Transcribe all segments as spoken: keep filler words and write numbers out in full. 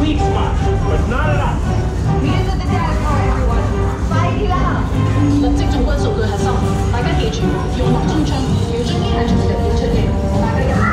weak spot, but not enough. Here's the data for everyone. 快啲啦！立即總軍數據核心，大家記住，用脈中槍，瞄準機械隨時要出擊，大家一。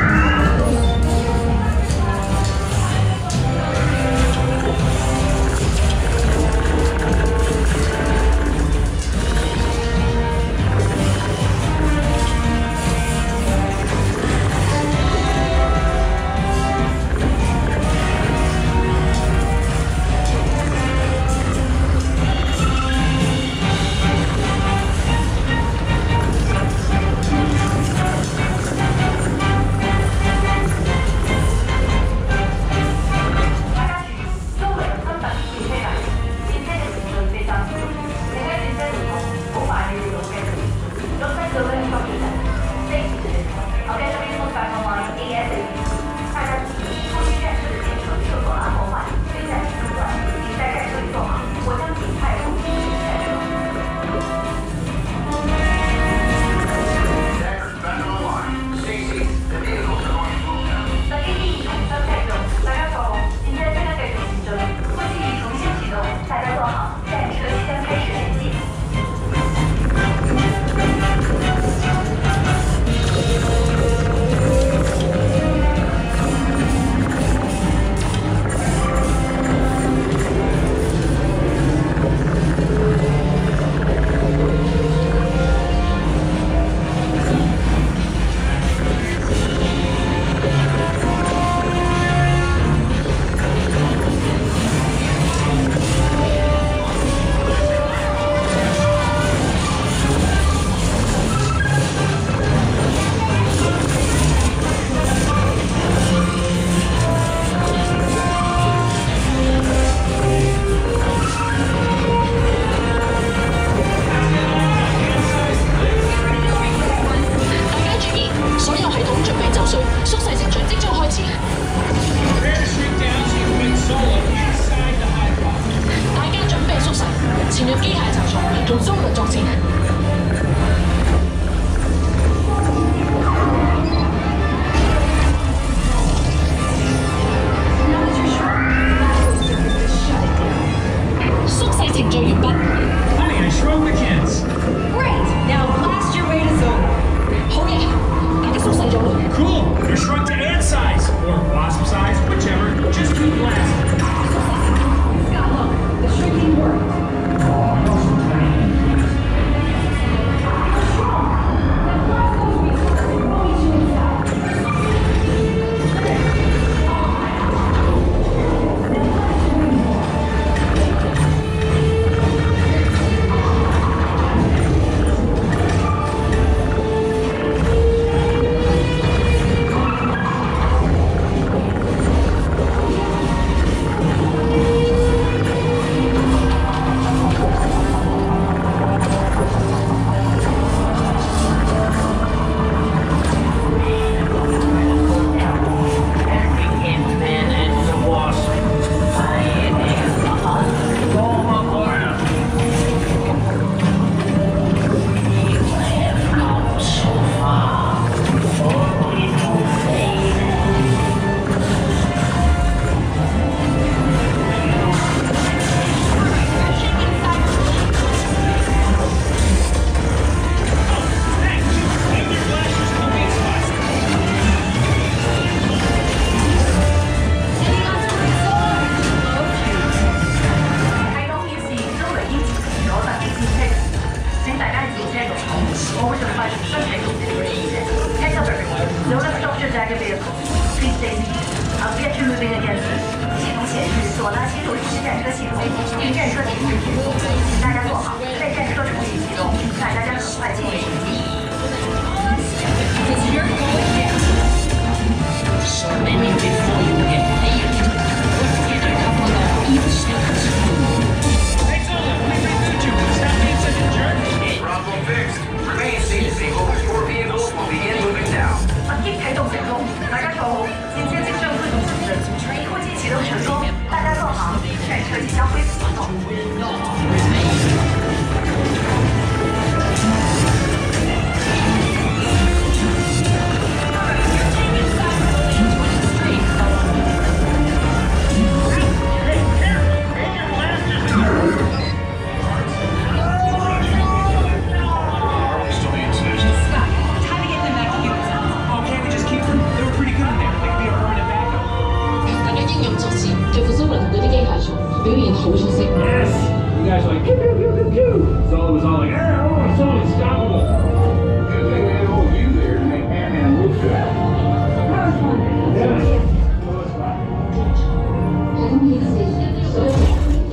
表現好出色。 Yes! You guys were like, pew, pew, pew, pew, pew. So it was all like, oh, so unstoppable. Good thing they had old you there to make Ant-Man look good. Yeah. So it's fine. 太空片是所有的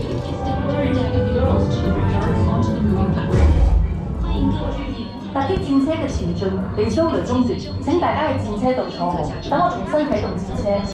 girls to the return onto the moving platform。歡迎各位注意。搭機戰車嘅前進被操雷中斷，請大家喺戰車度坐好，等我重新啟動戰車。